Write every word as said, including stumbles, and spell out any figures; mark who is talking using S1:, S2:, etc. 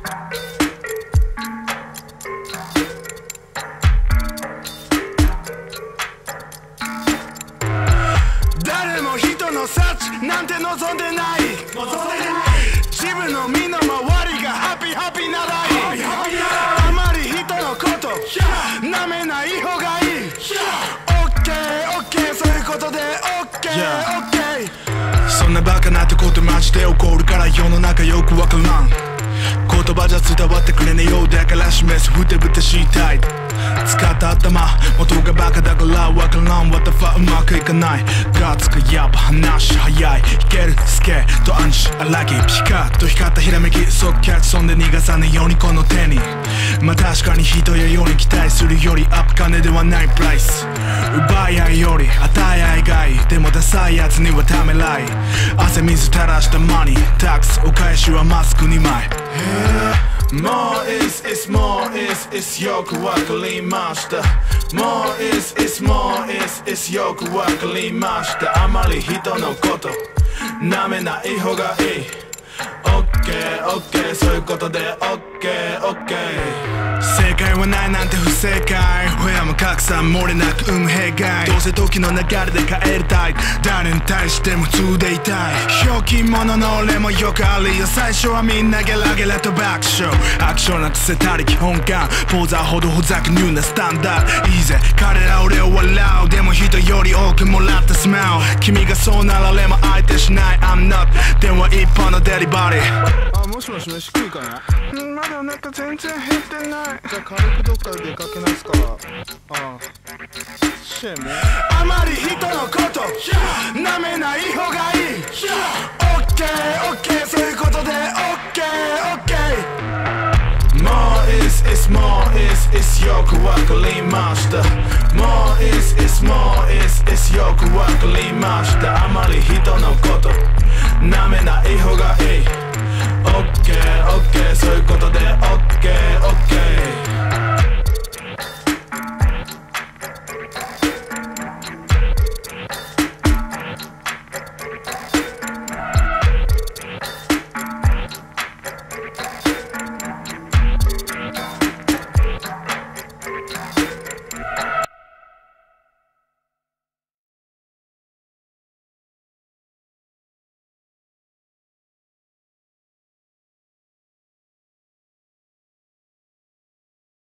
S1: 誰も人の幸なんて望んでない自分の身の回りがハッピーハッピーならいいあまり人のことなめない方がいい オッケーオッケー そういうことで オッケーオッケー そんなバカなってことマジで起こるから世の中よくわからん言葉じゃ伝わってくれねえようだから示すふてぶてしい態度使った頭元がバカだからわからん What the fuck うまくいかないガッツがやっぱ話早い弾けるスケートアンチアラギピカッと光ったひらめき即キャッチそんで逃がさねえようにこの手にまあ確かに人やように期待するよりアップ金ではないプライス奪い合いより与え合いがいいでもダサいやつにはためらい汗水垂らしたマニータックスお返しはマスクにまいMore is, is more is, is よくわかりました More is, is more is, is よくわかりましたあまり人のことなめない方がいい オッケーオッケー そういうことで オッケーオッケー 正解はないなんて不正解親も格差漏れなく生む弊害どうせ時の流れで帰りたい誰に対しても普通でいたいひょうきん者の俺もよくあるよ最初はみんなゲラゲラと爆笑アクションなくせたり基本感ポーザーほどほざくニューなスタンダードいいぜ彼ら俺を笑うでも人より多くもらったスマイル君がそうなられも相手しない I'm not 電話一本のデリバリー
S2: あ、もしもし飯食うかな。
S1: うん、まだお腹全然減ってない
S2: じゃあ軽くどっかで出かけますか。ああシェーね
S1: あまり人のことなめない方がいい オッケーオッケー そういうことで オッケーオッケー More is is more is is よくわかりました More is is more is is よくわかりましたあまり人のこと